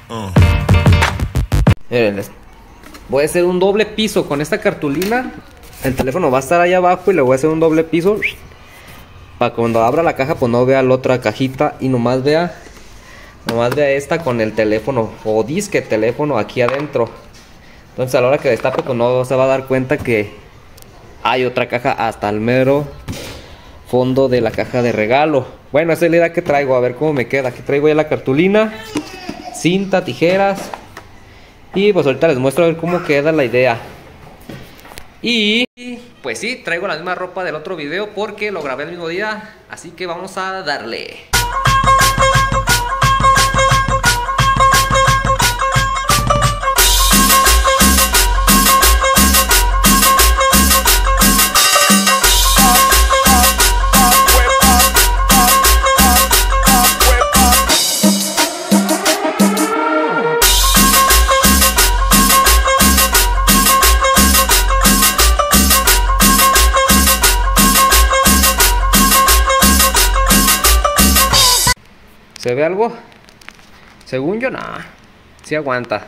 Miren, voy a hacer un doble piso con esta cartulina. El teléfono va a estar ahí abajo y le voy a hacer un doble piso para cuando abra la caja pues no vea la otra cajita y nomás vea esta con el teléfono o disque teléfono aquí adentro. Entonces a la hora que destape pues no se va a dar cuenta que hay otra caja hasta el mero fondo de la caja de regalo. Bueno, esa es la idea que traigo, a ver cómo me queda. Aquí traigo ya la cartulina, cinta, tijeras. Y pues ahorita les muestro a ver cómo queda la idea. Y pues sí, traigo la misma ropa del otro video porque lo grabé el mismo día. Así que vamos a darle. ¿Se ve algo? Según yo, no. Sí aguanta.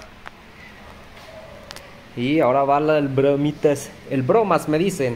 Y ahora va la del bromitas. El bromas me dicen.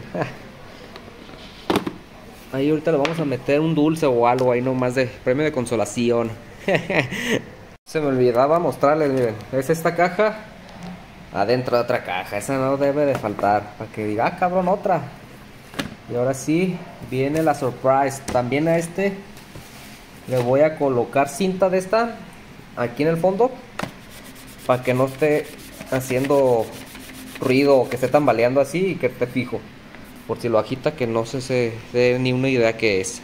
Ahí ahorita le vamos a meter un dulce o algo ahí nomás de premio de consolación. Se me olvidaba mostrarles, miren. Es esta caja. Adentro de otra caja. Esa no debe de faltar. Para que diga, ah, cabrón, otra. Y ahora sí, viene la surprise. También a este le voy a colocar cinta de esta aquí en el fondo para que no esté haciendo ruido o que esté tambaleando así y que esté fijo. Por si lo agita que no se dé ni una idea qué es.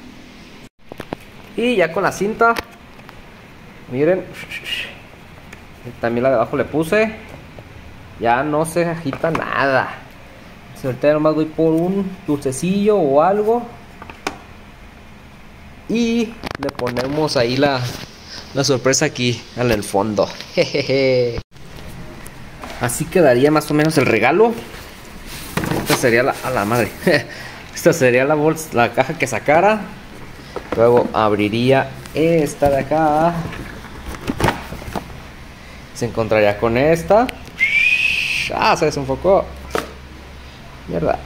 Y ya con la cinta, miren, también la de abajo le puse. Ya no se agita nada. Si ahorita nomás voy por un dulcecillo o algo. Y le ponemos ahí la sorpresa aquí en el fondo. Jejeje. Así quedaría más o menos el regalo. Esta sería a la madre. Esta sería la bolsa, la caja que sacara. Luego abriría esta de acá. Se encontraría con esta. Ah, se desenfocó. Mierda.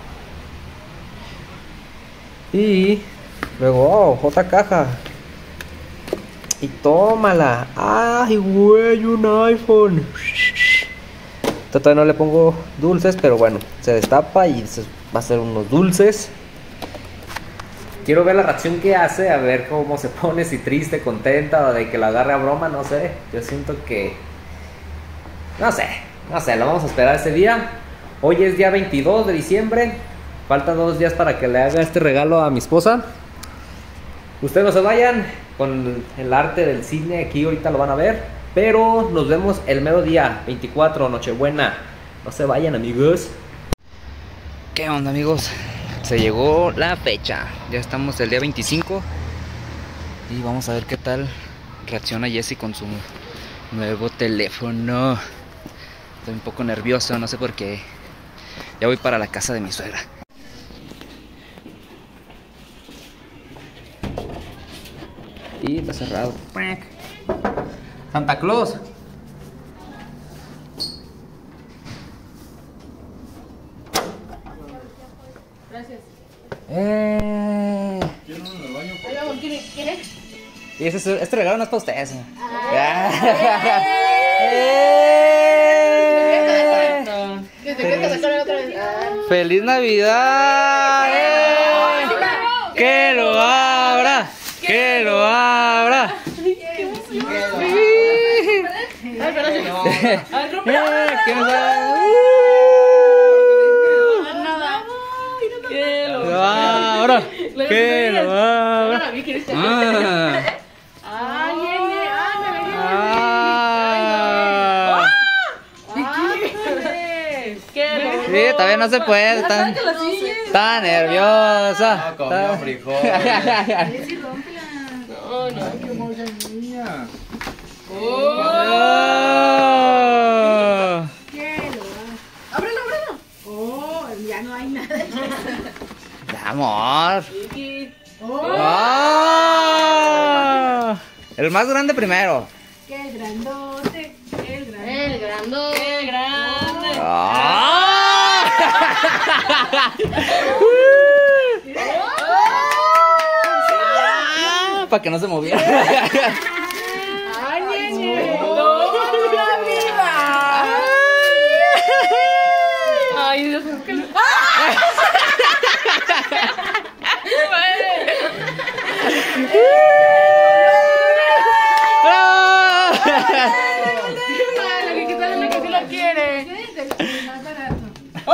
Y luego, oh, otra caja. Y tómala. Ay, güey, un iPhone. Todavía no le pongo dulces, pero bueno, se destapa y va a ser unos dulces. Quiero ver la reacción que hace, a ver cómo se pone, si triste, contenta o de que la agarre a broma, no sé. Yo siento que... No sé, lo vamos a esperar ese día. Hoy es día 22 de diciembre. Faltan 2 días para que le haga este regalo a mi esposa. Ustedes no se vayan con el arte del cine, aquí ahorita lo van a ver. Pero nos vemos el mero día, 24, Nochebuena. No se vayan, amigos. ¿Qué onda, amigos? Se llegó la fecha. Ya estamos el día 25. Y vamos a ver qué tal reacciona Jessie con su nuevo teléfono. Estoy un poco nervioso, no sé por qué. Ya voy para la casa de mi suegra. Y está cerrado. Santa Claus. Gracias. ¿Quieres? Y este regalo no es para ustedes. ¡Feliz Navidad! ¡Que lo abra! ¡Que lo abra! ¿Qué nos da? ¡Que lo abra! ¡Que lo abra! Sí, todavía no se puede, está nerviosa. Comió frijoles. No, no. Ay, qué hermosa niña. Ábrelo, ábrelo. Oh, ya no hay nada. Amor. Oh. Oh. El más grande primero. Que el grandote, el grandote. El grandote. El grande. Para que no se moviera. Ay, ñeñe. No, la vida. Ay, Dios mío. La que quita la que sí la quiere. Más barato.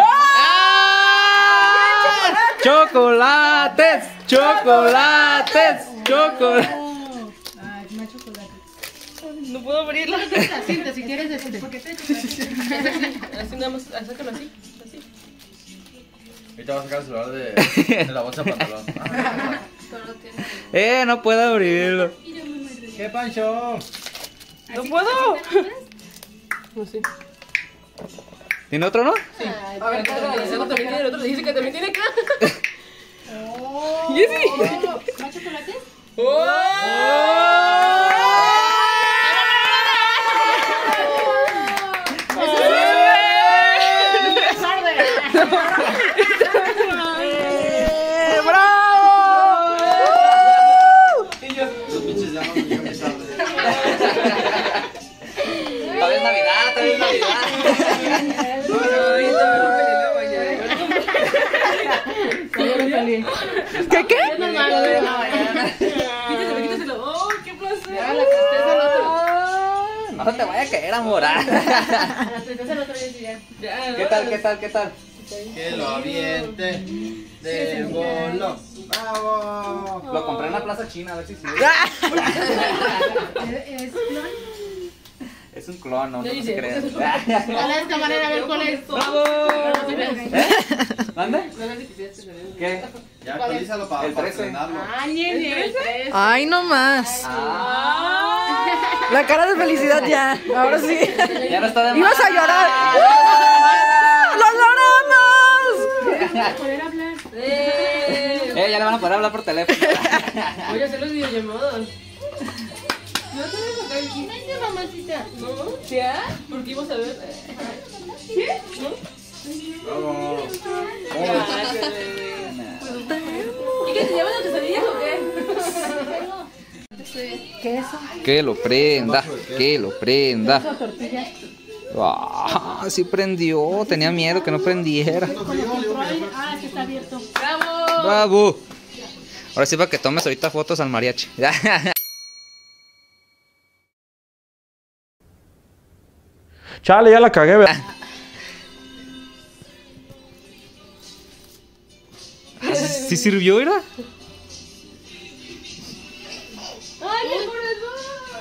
Chocolates, chocolates, chocolates. Ay, más chocolate. No puedo abrirla. La cinta, si quieres, paquete de chocolate. Así nada más, sácalo así. Así. Ahorita vas a sacar el celular de la bolsa de pantalón. No puedo abrirlo. ¿Qué, Pancho? No puedo. No sé. ¿Tiene otro, no? A ver, el otro también tiene, el otro dice que también tiene acá. Oh. ¿Y ese? ¿Más chocolate? Los pinches llaman y yo me salgo. Todavía es Navidad, todavía es Navidad. ¿Qué? Quítaselo, quítaselo. Oh, qué placer. Ya, la tristeza al otro. No se te vaya a caer, amor. La tristeza al otro día, ya. ¿Qué tal, qué tal, qué tal? Que lo aviente del bolo. ¡Bravo! Lo compré en la plaza china, a ver si sirve. Es clon. Es un clon, no Ya se dice. crean. ¿Cuál es esta manera? A ver cuál es. ¡Bravo! ¿Mande? ¿Qué? Ya actualízalo para El 13. estrenarlo. Ah, ñeñe. Ay, no más. Ah, La cara de felicidad ya. Ahora sí. ya no está de más. Ibas a llorar. ¡Lo logramos! Poder hablar. Ya le van a poder hablar por teléfono. Voy a hacer los videollamadas. No te vas a sacar el gimnasio, mamacita. ¿No? ¿Ya? Porque íbamos a ver. ¿Qué? ¡Bravo! ¿Y qué te llevan las quesadillas o qué? Queso. Que lo prenda, que lo prenda. Queso, tortilla. Sí prendió, tenía miedo que no prendiera. Ah, que está abierto. ¡Bravo! Bravo. Ahora sí para que tomes ahorita fotos al mariachi. Chale, ya la cagué, ¿verdad? ¿Sí sirvió, era? ¡Ay, mi corazón!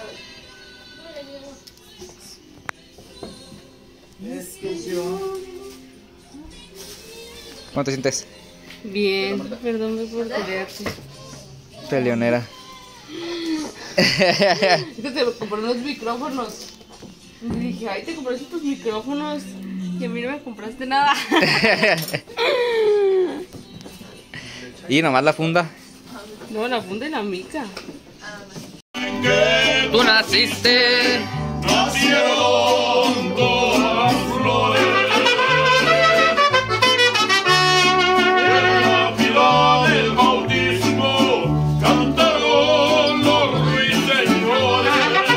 ¿Cómo te sientes? Bien, perdón por pelearte. Peleonera. Es que te compré unos micrófonos. Y dije, ay, te compraste tus micrófonos. Y a mí no me compraste nada. Y nomás la funda. No, la funda y la mica. Tú naciste. Nacieron todas las flores en la fila del bautismo, cantaron los ruiseñores.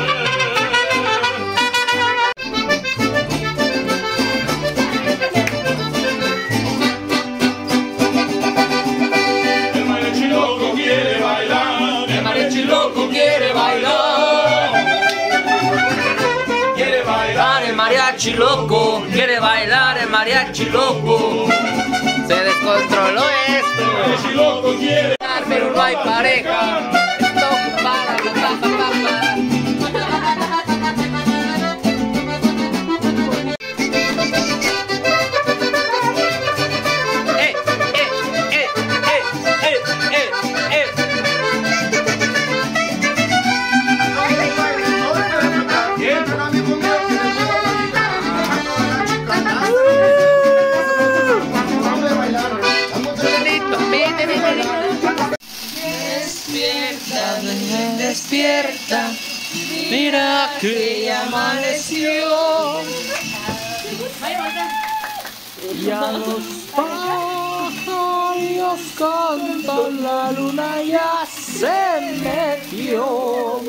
El mariachi loco quiere bailar, el mariachi loco quiere bailar. Quiere bailar El mariachi loco quiere bailar, el mariachi loco. Se descontroló esto. el mariachi loco quiere. Pero no hay pareja. Está ocupada, pa, pa, pa, pa. Despierta, luna que ya amaneció. Ya los pájaros cantan, la luna ya se metió.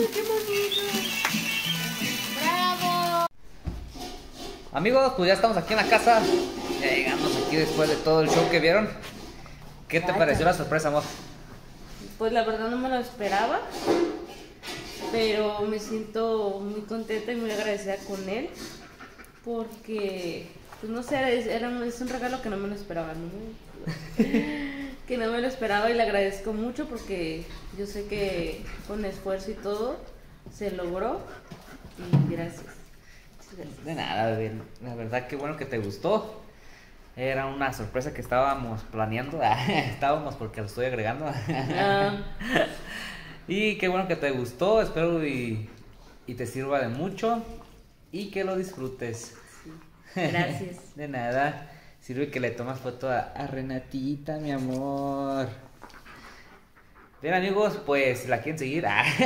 Amigos, pues ya estamos aquí en la casa. Ya llegamos aquí después de todo el show que vieron. ¿Qué te pareció la sorpresa, amor? Pues la verdad no me lo esperaba, pero me siento muy contenta y muy agradecida con él, porque, pues no sé, es un regalo que no me lo esperaba, ¿no? Que no me lo esperaba y le agradezco mucho porque yo sé que con esfuerzo y todo se logró y gracias. De nada, bebé. La verdad que bueno que te gustó. Era una sorpresa que estábamos planeando. Estábamos porque lo estoy agregando. Y qué bueno que te gustó. Espero y te sirva de mucho. Y que lo disfrutes. Sí. Gracias. De nada. Sirve que le tomas foto a Renatita, mi amor. Bien, amigos, pues la quieren seguir.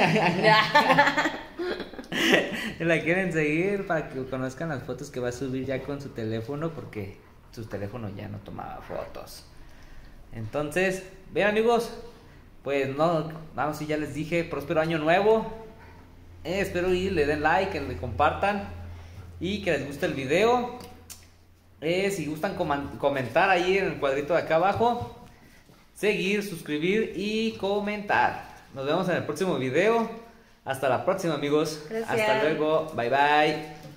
La quieren seguir para que conozcan las fotos que va a subir ya con su teléfono, porque su teléfono ya no tomaba fotos. Entonces, bien, amigos, pues no, vamos, si ya les dije, próspero año nuevo. Espero y le den like, que le compartan y que les guste el video. Si gustan comentar ahí en el cuadrito de acá abajo, seguir, suscribir y comentar. Nos vemos en el próximo video. Hasta la próxima, amigos. Gracias. Hasta luego. Bye bye.